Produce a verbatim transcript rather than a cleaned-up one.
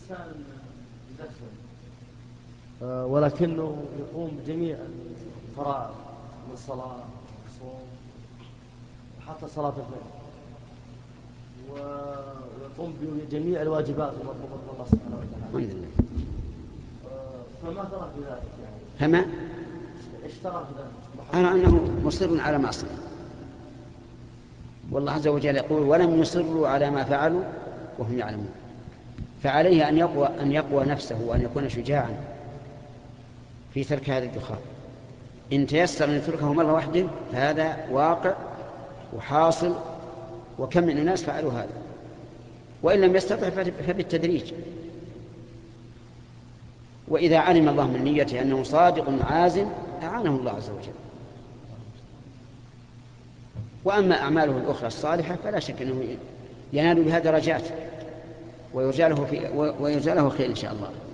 إنسان يدخن ولكنه يقوم بجميع الفرائض من صلاة وصوم وحتى صلاة الفجر، ويقوم بجميع الواجبات المطلوبة من الله سبحانه وتعالى. الحمد لله. فما ترى في ذلك يعني؟ فما؟ ايش ترى في ذلك؟ أنا أنه مصر على معصية، والله عز وجل يقول ولم يصروا على ما فعلوا وهم يعلمون. فعليه أن يقوى, أن يقوى نفسه وأن يكون شجاعا في ترك هذا الدخان. إن تيسر أن يتركه مرة واحدة فهذا واقع وحاصل، وكم من الناس فعلوا هذا، وإن لم يستطع فبالتدريج. وإذا علم الله من نيته أنه صادق عازم أعانه الله عز وجل. وأما أعماله الأخرى الصالحة فلا شك أنه ينال بها درجات ويرجى له خير إن شاء الله.